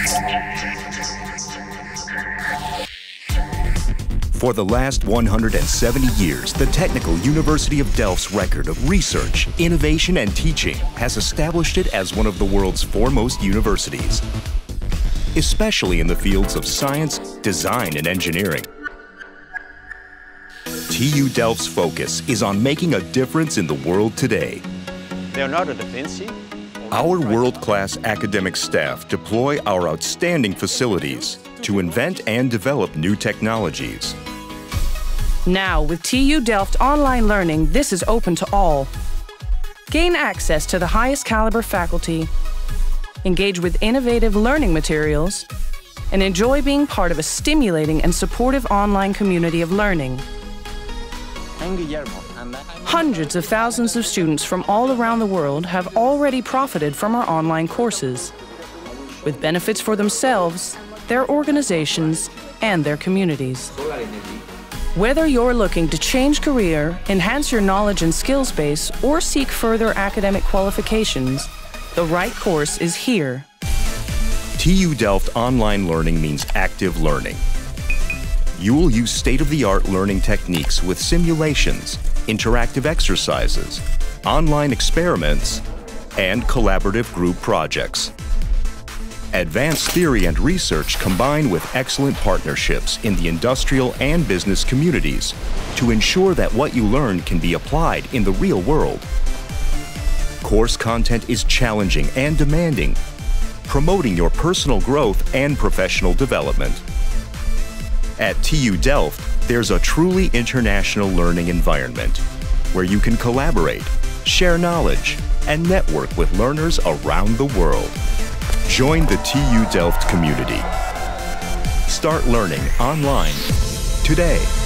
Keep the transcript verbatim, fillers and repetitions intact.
For the last one hundred seventy years, the Technical University of Delft's record of research, innovation, and teaching has established it as one of the world's foremost universities, especially in the fields of science, design, and engineering. T U Delft's focus is on making a difference in the world today. Leonardo da Vinci. Our world-class academic staff deploy our outstanding facilities to invent and develop new technologies. Now, with T U Delft online learning, this is open to all. Gain access to the highest caliber faculty, engage with innovative learning materials, and enjoy being part of a stimulating and supportive online community of learning. Hundreds of thousands of students from all around the world have already profited from our online courses, with benefits for themselves, their organizations, and their communities. Whether you're looking to change career, enhance your knowledge and skills base, or seek further academic qualifications, the right course is here. T U Delft online learning means active learning. You will use state-of-the-art learning techniques with simulations, interactive exercises, online experiments, and collaborative group projects. Advanced theory and research combine with excellent partnerships in the industrial and business communities to ensure that what you learn can be applied in the real world. Course content is challenging and demanding, promoting your personal growth and professional development. At T U Delft, there's a truly international learning environment where you can collaborate, share knowledge, and network with learners around the world. Join the T U Delft community. Start learning online today.